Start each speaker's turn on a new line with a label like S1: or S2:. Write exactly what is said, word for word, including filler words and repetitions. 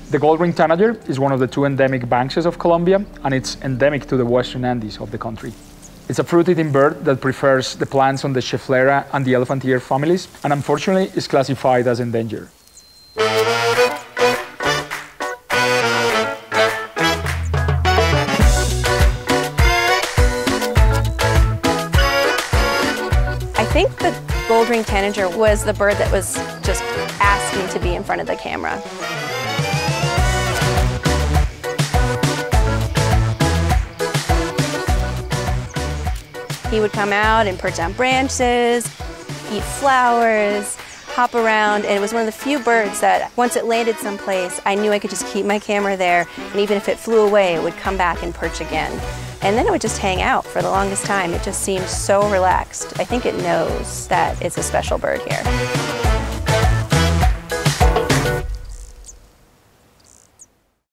S1: The gold-ringed tanager is one of the two endemic banksias of Colombia, and it's endemic to the western Andes of the country. It's a fruit-eating bird that prefers the plants on the Schefflera and the elephant ear families, and unfortunately is classified as endangered.
S2: I think the gold-ringed tanager was the bird that was just asking to be in front of the camera. He would come out and perch on branches, eat flowers, hop around, and it was one of the few birds that once it landed someplace, I knew I could just keep my camera there, and even if it flew away, it would come back and perch again. And then it would just hang out for the longest time. It just seemed so relaxed. I think it knows that it's a special bird here.